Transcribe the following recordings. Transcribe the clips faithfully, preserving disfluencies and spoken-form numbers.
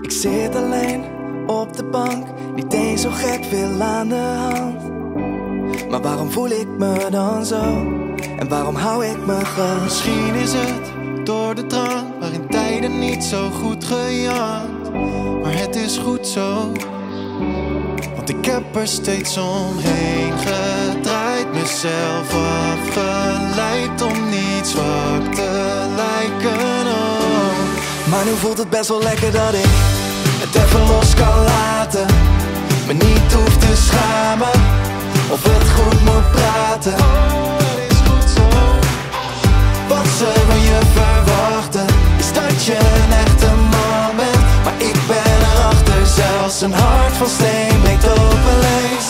Ik zit alleen op de bank, niet eens zo gek veel aan de hand. Maar waarom voel ik me dan zo? En waarom hou ik me vast? Misschien is het door de drank, waarin tijden niet zo goed gejat. Maar het is goed zo, want ik heb er steeds omheen gedraaid. Mezelf afgeleid om niet zwak te lijken, oh. Maar nu voelt het best wel lekker dat ik het even los kan laten. Me niet hoef te schamen of het goed moet praten. Oh, het is goed zo. Wat ze van je verwachten is dat je een echte man bent. Maar ik ben erachter, zelfs een hart van steen breekt open lees.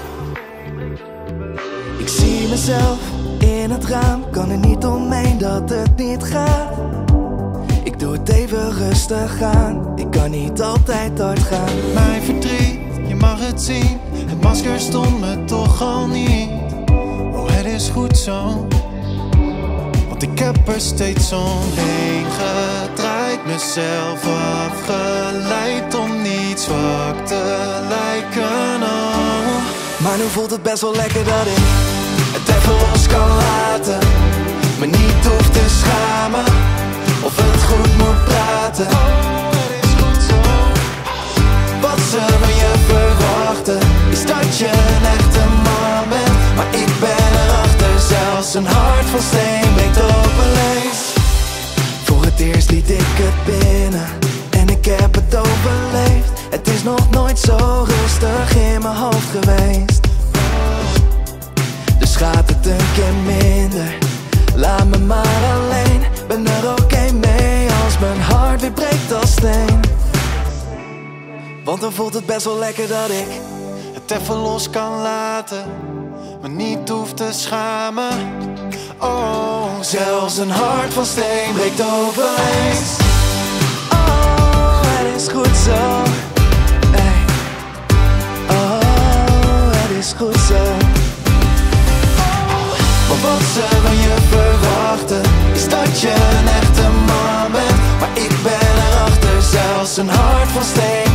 Ik zie mezelf in het raam, kan er niet omheen dat het niet gaat. Ik doe het even rustig aan, ik kan niet altijd hard gaan. Mijn verdriet, je mag het zien, het masker stond me toch al niet. Oh, het is goed zo, want ik heb er steeds omheen gedraaid. Mezelf afgeleid om niet zwak te lijken, oh. Maar nu voelt het best wel lekker dat ik het even los kan laten. Me niet hoef te schamen of het goed moet praten. Oh, het is goed zo. Wat ze van je verwachten is dat je een echte man bent. Maar ik ben erachter, zelfs een hart van steen breekt open lees. Voor het eerst liet ik het binnen en ik heb het overleefd. Het is nog nooit zo rustig in mijn hoofd geweest. Dus gaat het een keer minder, laat me maar alleen. Ben er oké okay mee als mijn hart weer breekt als steen. Want dan voelt het best wel lekker dat ik het even los kan laten, me niet hoef te schamen. Oh, zelfs een hart van steen breekt overeens. Oh, het is goed zo. Hey. Oh, het is goed zo. Want wat ze van je verwachten is dat je een echte man bent. Maar ik ben erachter, zelfs een hart van steen